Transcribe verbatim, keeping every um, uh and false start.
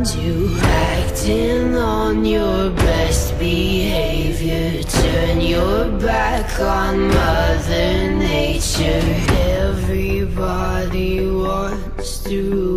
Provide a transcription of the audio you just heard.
find you acting on your best behavior. Turn your back on Mother Nature. Everybody wants to